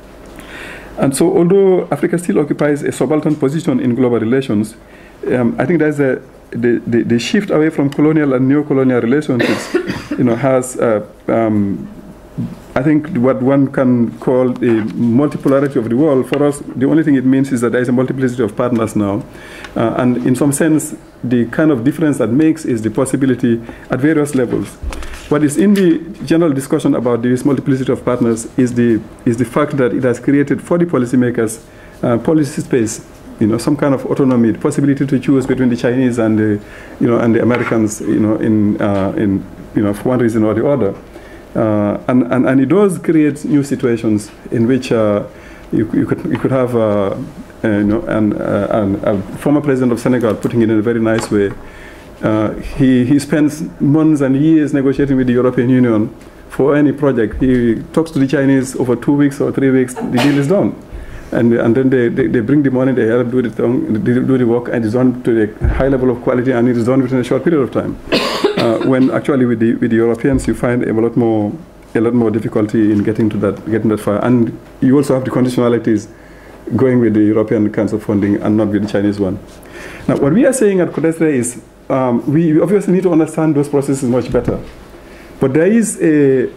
And so, although Africa still occupies a subaltern position in global relations, um, I think there's a The, the, the shift away from colonial and neo-colonial relationships, you know, has, uh, um, I think, what one can call the multipolarity of the world. For us, the only thing it means is that there is a multiplicity of partners now. Uh, and in some sense, the kind of difference that makes is the possibility at various levels. What is in the general discussion about this multiplicity of partners is the, is the fact that it has created for the policymakers uh, policy space, you know, some kind of autonomy, the possibility to choose between the Chinese and the, you know, and the Americans, you know, in, uh, in, you know, for one reason or the other. Uh, and, and, and it does create new situations in which uh, you, you, could, you could have, uh, uh, you know, an, uh, an, a former president of Senegal, putting it in a very nice way. Uh, he, he spends months and years negotiating with the European Union for any project. He talks to the Chinese over two weeks or three weeks, the deal is done. And, and then they, they, they bring the money, they help do the, do the work, and it's done to a high level of quality, and it is done within a short period of time. Uh, when actually with the, with the Europeans, you find a lot more, a lot more difficulty in getting to that, getting that far. And you also have the conditionalities going with the European kinds of funding and not with the Chinese one. Now, what we are saying at CODESRE is um, we obviously need to understand those processes much better. But there is a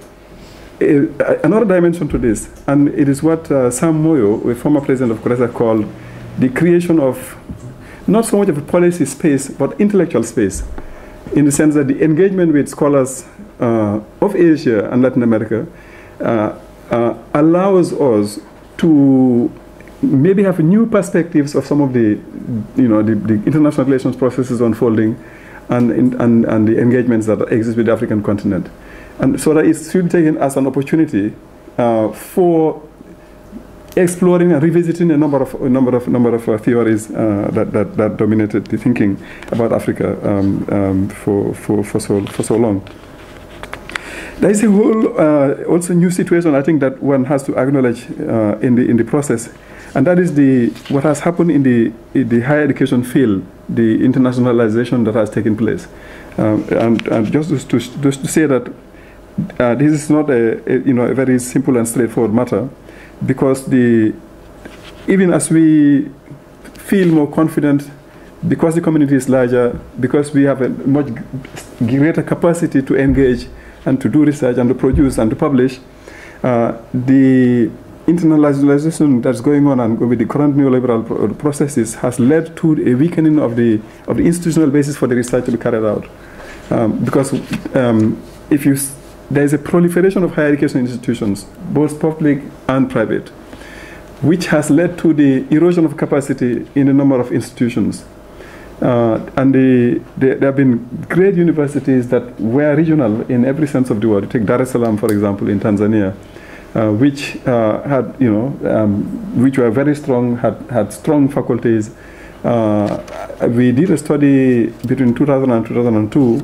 A, another dimension to this, and it is what uh, Sam Moyo, a former president of CODESRE, called the creation of not so much of a policy space, but intellectual space, in the sense that the engagement with scholars uh, of Asia and Latin America uh, uh, allows us to maybe have new perspectives of some of the, you know, the, the international relations processes unfolding, and, and, and the engagements that exist with the African continent. And so that it should be taken as an opportunity uh, for exploring and revisiting a number of a number of number of uh, theories uh, that, that that dominated the thinking about Africa um, um, for for for so for so long. There is a whole uh, also new situation, I think, that one has to acknowledge uh, in the in the process, and that is the what has happened in the in the higher education field, the internationalization that has taken place, um, and and just to just to say that uh, this is not a, a you know a very simple and straightforward matter, because the even as we feel more confident, because the community is larger, because we have a much greater capacity to engage and to do research and to produce and to publish, uh, the internationalization that's going on and with the current neoliberal pro processes has led to a weakening of the of the institutional basis for the research to be carried out. Um, because um, if you there is a proliferation of higher education institutions, both public and private, which has led to the erosion of capacity in a number of institutions. Uh, and the, the, there have been great universities that were regional in every sense of the word. Take Dar es Salaam, for example, in Tanzania, uh, which uh, had, you know, um, which were very strong, had, had strong faculties. Uh, we did a study between two thousand and two thousand two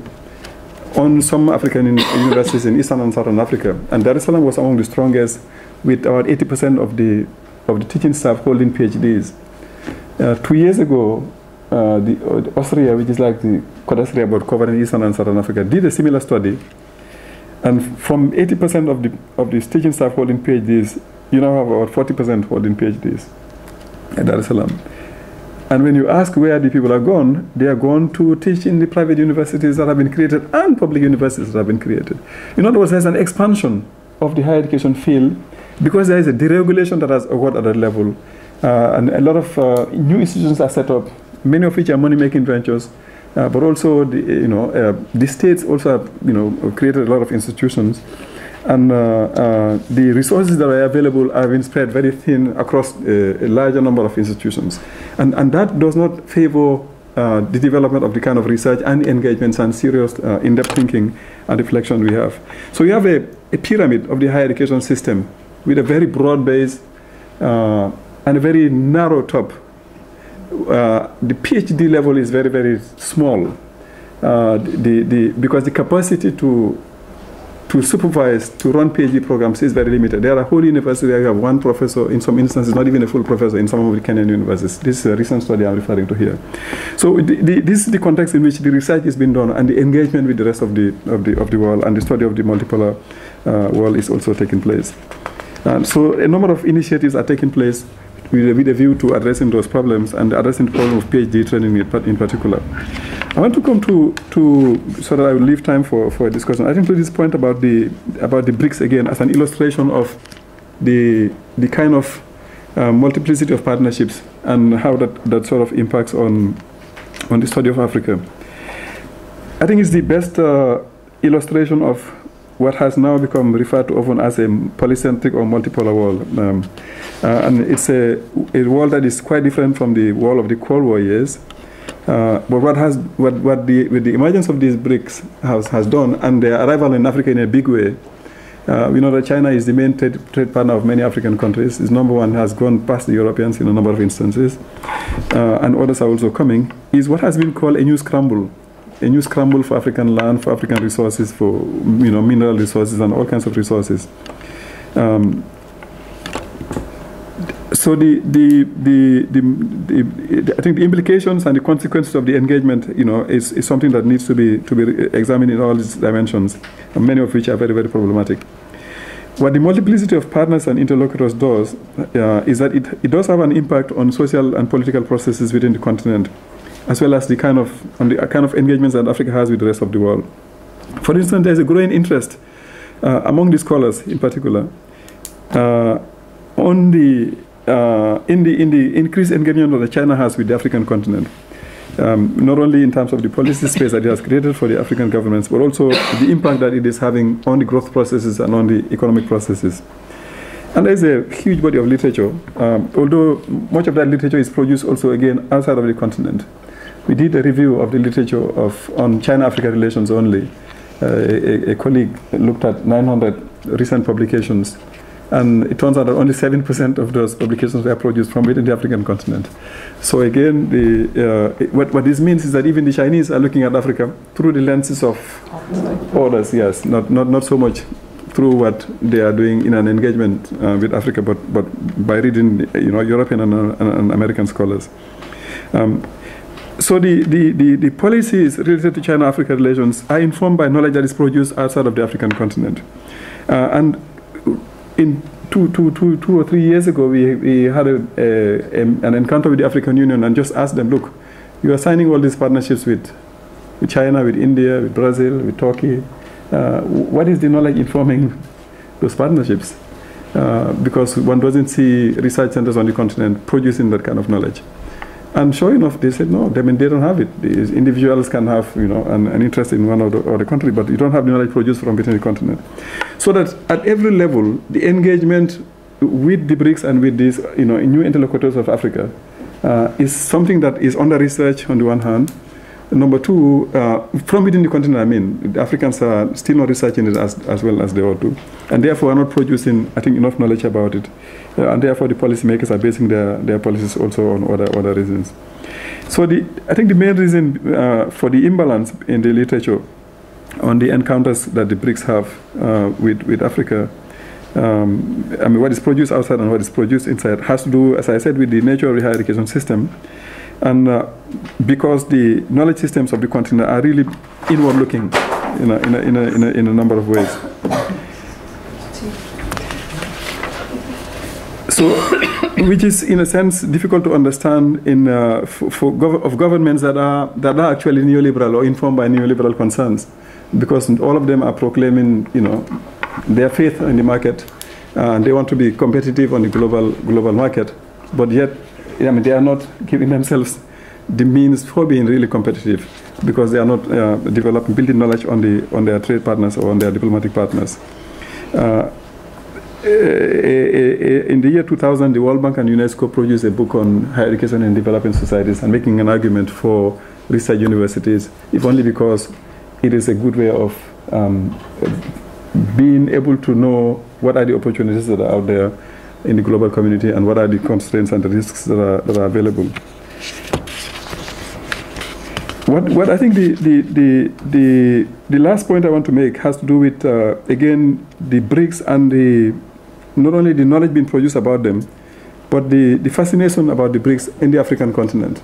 on some African universities in Eastern and Southern Africa. And Dar es Salaam was among the strongest, with about eighty percent of the, of the teaching staff holding PhDs. Uh, two years ago, Uh, the, uh, the Austria, which is like the cadastry board covering Eastern and Southern Africa, did a similar study, and from eighty percent of the of the teaching staff holding PhDs, you now have about forty percent holding PhDs at Dar es Salaam. And when you ask where the people are gone, they are gone to teach in the private universities that have been created and public universities that have been created. In other words, there's an expansion of the higher education field because there is a deregulation that has occurred at that level, uh, and a lot of uh, new institutions are set up, many of which are money-making ventures, uh, but also the, you know uh, the states also have, you know created a lot of institutions, and uh, uh, the resources that are available have been spread very thin across uh, a larger number of institutions, and and that does not favor uh, the development of the kind of research and engagements and serious uh, in-depth thinking and reflection we have. So you have a, a pyramid of the higher education system with a very broad base uh, and a very narrow top. Uh, the PhD level is very, very small, uh, the, the, because the capacity to, to supervise, to run PhD programs is very limited. There are whole universities where you have one professor, in some instances not even a full professor in some of the Kenyan universities. This is a recent study I'm referring to here. So the, the, this is the context in which the research is being done, and the engagement with the rest of the, of the, of the world, and the study of the multipolar uh, world is also taking place. And so a number of initiatives are taking place with a view to addressing those problems and addressing the problem of PhD training in particular. I want to come to, to so that I will leave time for, for a discussion. I think to this point about the, about the BRICS again as an illustration of the, the kind of uh, multiplicity of partnerships and how that, that sort of impacts on, on the study of Africa. I think it's the best uh, illustration of what has now become referred to often as a polycentric or multipolar world. Um, uh, and it's a, a world that is quite different from the world of the Cold War years. Uh, but what has, what, what the, with the emergence of these BRICS has, has done, and their arrival in Africa in a big way, uh, we know that China is the main trade, trade partner of many African countries. Its number one has gone past the Europeans in a number of instances, uh, and others are also coming, is what has been called a new scramble. A new scramble for African land, for African resources, for you know mineral resources and all kinds of resources. Um, so the the, the the the I think the implications and the consequences of the engagement, you know, is, is something that needs to be to be examined in all these dimensions, and many of which are very very problematic. What the multiplicity of partners and interlocutors does uh, is that it, it does have an impact on social and political processes within the continent, as well as the kind of on the kind of engagements that Africa has with the rest of the world. For instance, there is a growing interest uh, among the scholars, in particular, uh, on the uh, in the in the increased engagement that China has with the African continent, um, not only in terms of the policy space that it has created for the African governments, but also the impact that it is having on the growth processes and on the economic processes. And there's a huge body of literature, um, although much of that literature is produced also again outside of the continent. We did a review of the literature of on China-Africa relations only. Uh, a, a colleague looked at nine hundred recent publications And it turns out that only seven percent of those publications were produced from within the African continent. So again, the, uh, what, what this means is that even the Chinese are looking at Africa through the lenses of others, yes, not, not, not so much through what they are doing in an engagement uh, with Africa, but, but by reading, you know, European and, and, and American scholars. Um, so the, the, the, the policies related to China-Africa relations are informed by knowledge that is produced outside of the African continent. Uh, and in two, two, two, two or three years ago, we, we had a, a, an encounter with the African Union and just asked them, look, you are signing all these partnerships with, with China, with India, with Brazil, with Turkey. Uh, what is the knowledge informing those partnerships? Uh, because one doesn't see research centers on the continent producing that kind of knowledge. And sure enough, they said, no, I mean, they don't have it. These individuals can have, you know, an, an interest in one or the, or the country, but you don't have the knowledge produced from within the continent. So that at every level, the engagement with the BRICS and with these, you know, new interlocutors of Africa uh, is something that is under research on the one hand. Number two, uh, from within the continent, I mean, the Africans are still not researching it as, as well as they ought to, and therefore are not producing, I think, enough knowledge about it. Uh, and therefore, the policymakers are basing their, their policies also on other, other reasons. So the, I think the main reason uh, for the imbalance in the literature on the encounters that the BRICS have uh, with, with Africa, um, I mean, what is produced outside and what is produced inside, has to do, as I said, with the nature of the higher education system. And uh, because the knowledge systems of the continent are really inward-looking in a, in, a, in, a, in, a, in a number of ways. So, which is, in a sense, difficult to understand in, uh, for, for gov of governments that are, that are actually neoliberal or informed by neoliberal concerns, because all of them are proclaiming, you know, their faith in the market, uh, and they want to be competitive on the global, global market, but yet, I mean, they are not giving themselves the means for being really competitive, because they are not uh, developing, building knowledge on the on their trade partners or on their diplomatic partners. Uh, in the year two thousand, the World Bank and UNESCO produced a book on higher education in developing societies and making an argument for research universities, if only because it is a good way of um, being able to know what are the opportunities that are out there in the global community and what are the constraints and the risks that are, that are available. What, what I think the, the, the, the, the last point I want to make has to do with, uh, again, the BRICS and the, not only the knowledge being produced about them, but the, the fascination about the BRICS in the African continent.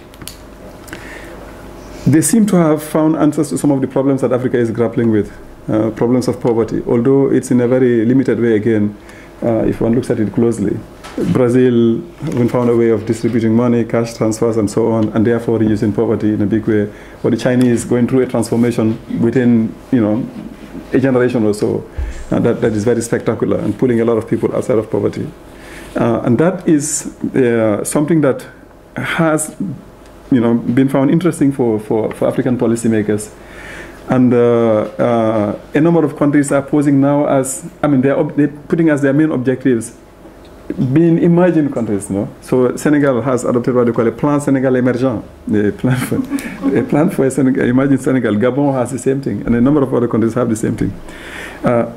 They seem to have found answers to some of the problems that Africa is grappling with, uh, problems of poverty, although it's in a very limited way again. Uh, if one looks at it closely. Brazil has found a way of distributing money, cash transfers, and so on, and therefore reducing poverty in a big way. But the Chinese going through a transformation within, you know, a generation or so, uh, that, that is very spectacular and pulling a lot of people outside of poverty. Uh, and that is uh, something that has, you know, been found interesting for, for, for African policymakers. And uh, uh, a number of countries are posing now as, I mean, they're, they're putting as their main objectives being emerging countries. No? So Senegal has adopted what they call a Plan Senegal Emergent, a plan for a, plan for a Senegal, emerging Senegal. Gabon has the same thing, and a number of other countries have the same thing. Uh,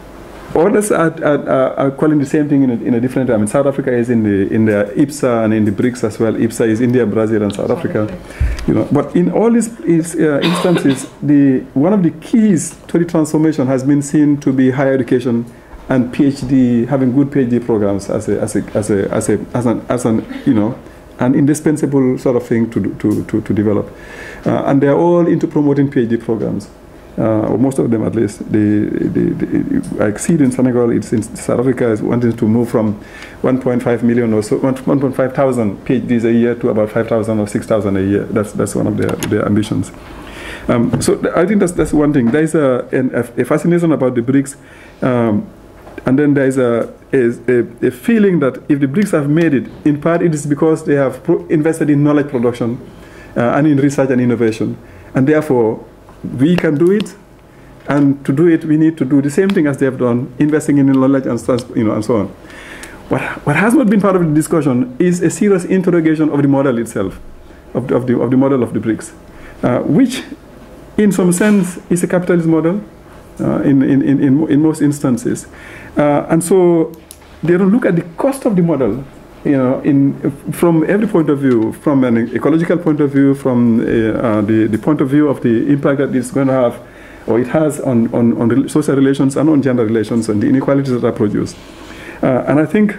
Others are, are, are calling the same thing in a, in a different way. I mean, South Africa is in the in the I P S A and in the BRICS as well. I P S A is India, Brazil, and South Africa. You know, but in all these uh, instances, the one of the keys to the transformation has been seen to be higher education and PhD, having good PhD programs as a as a as a as a as an, as an you know an indispensable sort of thing to to to, to develop, uh, and they are all into promoting PhD programs. Uh, or most of them at least. The, the, the, I see it in Senegal, it's in South Africa is wanting to move from one point five million or so, one point five thousand PhDs a year to about five thousand or six thousand a year. That's, that's one of their, their ambitions. Um, so th I think that's, that's one thing. There's a, an, a fascination about the BRICS, um, and then there's a, a, a feeling that if the BRICS have made it, in part it is because they have pro invested in knowledge production uh, and in research and innovation, and therefore we can do it, and to do it, we need to do the same thing as they have done, investing in knowledge and, you know, and so on. What, what has not been part of the discussion is a serious interrogation of the model itself, of the, of the, of the model of the BRICS, uh, which, in some sense, is a capitalist model uh, in, in, in, in most instances. Uh, and so they don't look at the cost of the model, you know, in, from every point of view, from an ecological point of view, from uh, uh, the, the point of view of the impact that it's going to have, or it has on, on, on social relations and on gender relations and the inequalities that are produced. Uh, and I think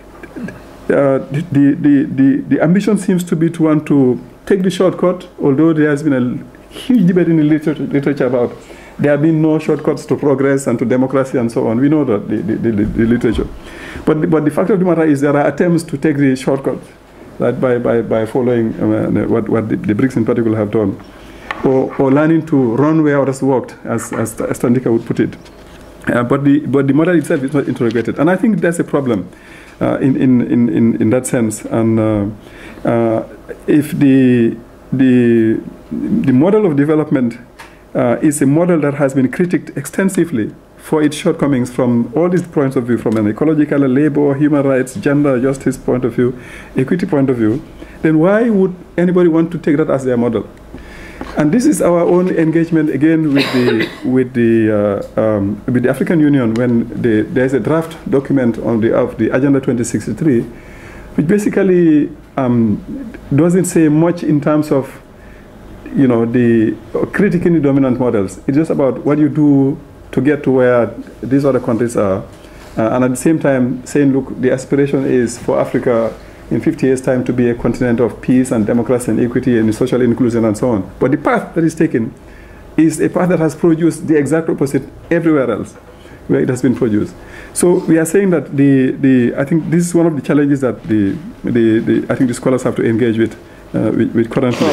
uh, the, the, the, the ambition seems to be to want to take the shortcut, although there has been a huge debate in the literature, literature about there have been no shortcuts to progress and to democracy and so on. We know that, the, the, the, the literature. But the, but the fact of the matter is there are attempts to take the shortcut, right, by, by, by following uh, what, what the, the BRICS in particular have done, or, or learning to run where others walked, as, as, as Thandika would put it. Uh, but, the, but the model itself is not interrogated. And I think that's a problem uh, in, in, in, in that sense. And uh, uh, if the, the, the model of development Uh, is a model that has been critiqued extensively for its shortcomings from all these points of view, from an ecological, labor, human rights, gender, justice point of view, equity point of view, then why would anybody want to take that as their model? And this is our own engagement again with the with the uh, um, with the African Union when the, there's a draft document on the of the Agenda twenty sixty-three, which basically um, doesn't say much in terms of, you know, the uh, critiquing the dominant models. It's just about what you do to get to where these other countries are. Uh, and at the same time saying, look, the aspiration is for Africa in fifty years' time to be a continent of peace and democracy and equity and social inclusion and so on. But the path that is taken is a path that has produced the exact opposite everywhere else where it has been produced. So we are saying that the, the I think this is one of the challenges that the, the, the I think the scholars have to engage with, uh, with, with currently.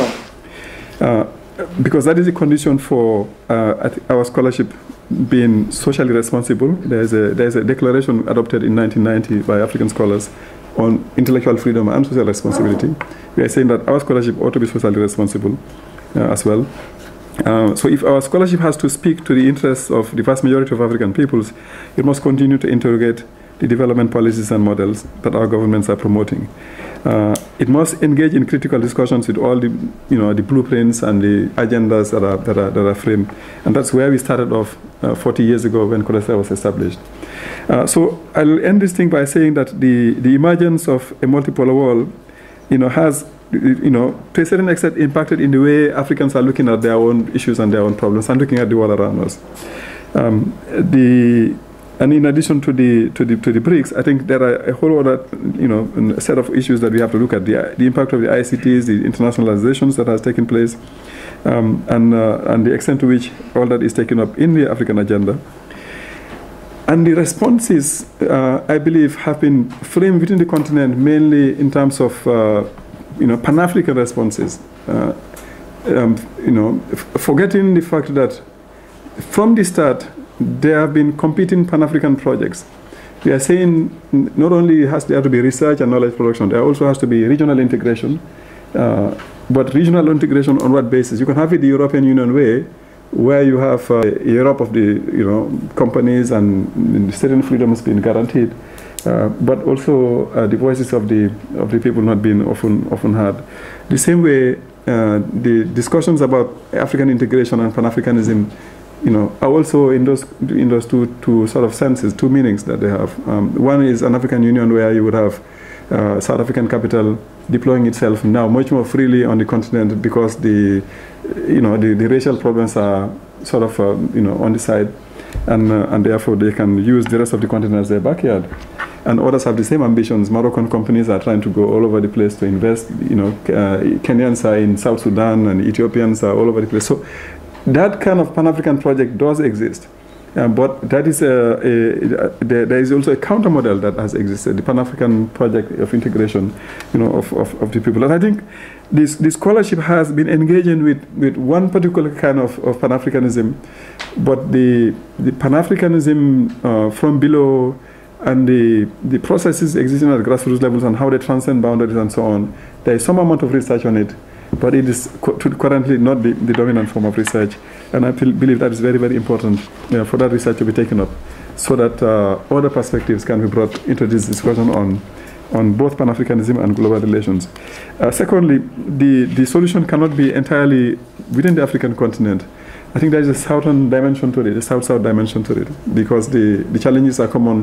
Uh, because that is a condition for uh, our scholarship being socially responsible. There's a, there's a declaration adopted in nineteen ninety by African scholars on intellectual freedom and social responsibility. We are saying that our scholarship ought to be socially responsible uh, as well. Uh, so if our scholarship has to speak to the interests of the vast majority of African peoples, it must continue to interrogate the development policies and models that our governments are promoting. Uh, it must engage in critical discussions with all the, you know, the blueprints and the agendas that are, that are, that are framed. And that's where we started off uh, forty years ago when CODESA was established. Uh, so I'll end this thing by saying that the, the emergence of a multipolar world, you know, has, you know, to a certain extent impacted in the way Africans are looking at their own issues and their own problems and looking at the world around us. Um, the And in addition to the to the to the BRICS, I think there are a whole other, you know, set of issues that we have to look at: the the impact of the I C Ts, the internationalizations that has taken place, um, and uh, and the extent to which all that is taken up in the African agenda. And the responses, uh, I believe, have been framed within the continent mainly in terms of, uh, you know, Pan-African responses. Uh, um, you know, forgetting the fact that from the start, there have been competing Pan-African projects. We are saying not only has there to be research and knowledge production, there also has to be regional integration. Uh, but regional integration on what basis? You can have it the European Union way, where you have uh, Europe of the, you know, companies and certain freedoms being guaranteed, uh, but also uh, the voices of the of the people not being often often heard. The same way, uh, the discussions about African integration and Pan-Africanism, you know, are also in those in those two two sort of senses, two meanings that they have. Um, one is an African Union where you would have uh, South African capital deploying itself now much more freely on the continent because the, you know, the, the racial problems are sort of uh, you know, on the side, and uh, and therefore they can use the rest of the continent as their backyard. And others have the same ambitions. Moroccan companies are trying to go all over the place to invest. You know, uh, Kenyans are in South Sudan and Ethiopians are all over the place. So that kind of Pan-African project does exist, uh, but that is a, a, a there, there is also a counter model that has existed, the Pan-African project of integration, you know, of, of, of the people. And I think this, this scholarship has been engaging with, with one particular kind of, of Pan-Africanism, but the, the Pan-Africanism uh, from below and the, the processes existing at grassroots levels and how they transcend boundaries and so on, there is some amount of research on it. But it is currently not the, the dominant form of research. And I believe that is very, very important, you know, for that research to be taken up so that uh, other perspectives can be brought into this discussion on, on both Pan-Africanism and global relations. Uh, secondly, the, the solution cannot be entirely within the African continent. I think there is a southern dimension to it, a south-south dimension to it, because the, the challenges are common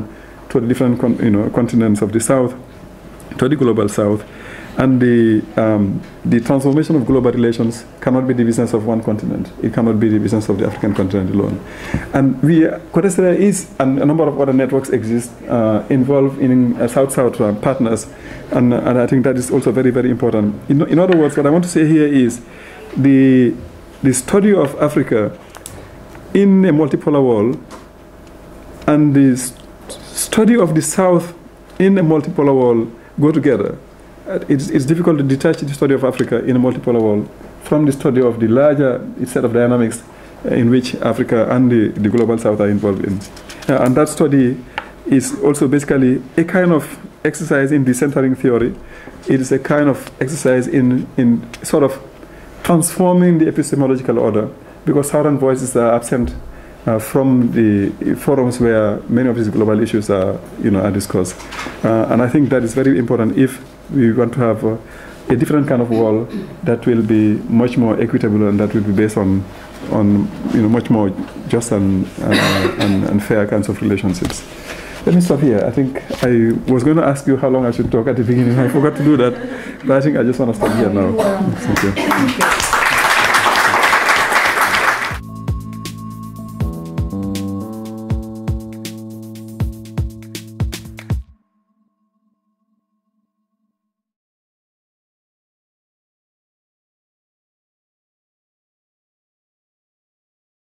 to the different con you know, continents of the South, to the global South. And the, um, the transformation of global relations cannot be the business of one continent. It cannot be the business of the African continent alone. And we, Codestra is, and a number of other networks exist uh, involved in uh, South-South uh, partners. And, and I think that is also very, very important. In, in other words, what I want to say here is the, the study of Africa in a multipolar world and the st study of the South in a multipolar world go together. It's, it's difficult to detach the study of Africa in a multipolar world from the study of the larger set of dynamics in which Africa and the, the global South are involved in. Uh, and that study is also basically a kind of exercise in decentering theory. It is a kind of exercise in, in sort of transforming the epistemological order, because Southern voices are absent Uh, from the forums where many of these global issues are, you know, are discussed. Uh, and I think that is very important if we want to have uh, a different kind of world that will be much more equitable and that will be based on, on you know, much more just and, uh, and, and fair kinds of relationships. Let me stop here. I think I was going to ask you how long I should talk at the beginning. I forgot to do that, but I think I just want to stop here now. Thank you.